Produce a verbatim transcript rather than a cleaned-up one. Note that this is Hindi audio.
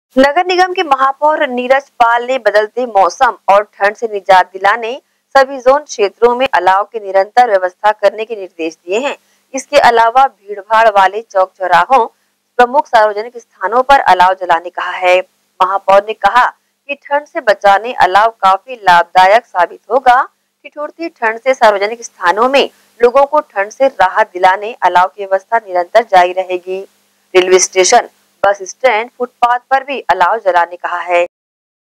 नगर निगम के महापौर नीरज पाल ने बदलते मौसम और ठंड से निजात दिलाने सभी जोन क्षेत्रों में अलाव की निरंतर व्यवस्था करने के निर्देश दिए हैं। इसके अलावा भीड़-भाड़ वाले चौक चौराहों, प्रमुख सार्वजनिक स्थानों पर अलाव जलाने कहा है। महापौर ने कहा कि ठंड से बचाने अलाव काफी लाभदायक साबित होगा। ठिठुरती ठंड से सार्वजनिक स्थानों में लोगों को ठंड से राहत दिलाने अलाव की व्यवस्था निरंतर जारी रहेगी। Railway station, bus stand, footpath पर भी अलाव जलाने कहा है।